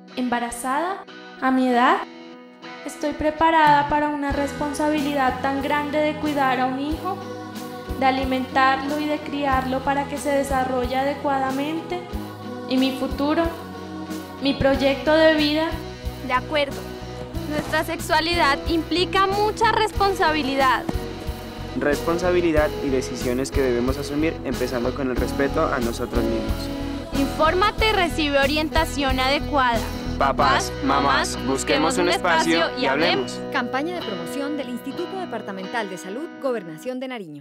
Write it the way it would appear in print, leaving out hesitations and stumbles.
embarazada, a mi edad, estoy preparada para una responsabilidad tan grande de cuidar a un hijo, de alimentarlo y de criarlo para que se desarrolle adecuadamente. ¿Y mi futuro? ¿Mi proyecto de vida? De acuerdo. Nuestra sexualidad implica mucha responsabilidad. Responsabilidad y decisiones que debemos asumir, empezando con el respeto a nosotros mismos. Infórmate y recibe orientación adecuada. Papás, mamás, busquemos un espacio y hablemos. Campaña de promoción del Instituto Departamental de Salud, Gobernación de Nariño.